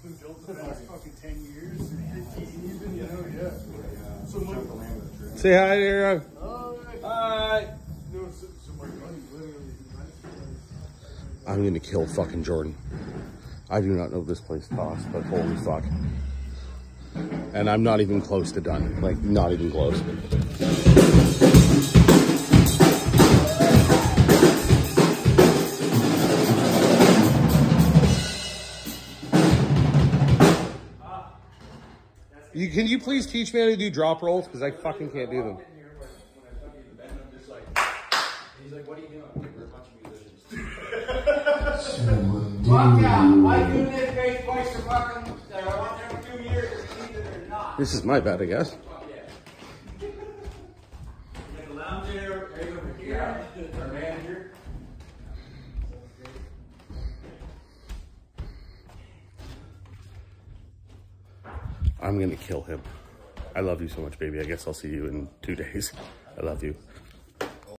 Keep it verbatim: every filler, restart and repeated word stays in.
been built the past fucking ten years, fifteen even, you know, yeah. yeah. So my, say hi, Aaron. Hi. No, so, so my buddy literally, I'm gonna kill fucking Jordan. I do not know this place costs, but holy fuck. And I'm not even close to done. Like, not even close. You, can you please teach me how to do drop rolls? Because I fucking can't do them. He's like, what are you doing? We're a bunch of musicians. Fuck out. Why do this face twice for fucking, I want them for two years and either they're not. This is my bed, I guess. Fuck yeah. You got the lounge there, right over here, our manager. I'm gonna kill him. I love you so much, baby. I guess I'll see you in two days. I love you.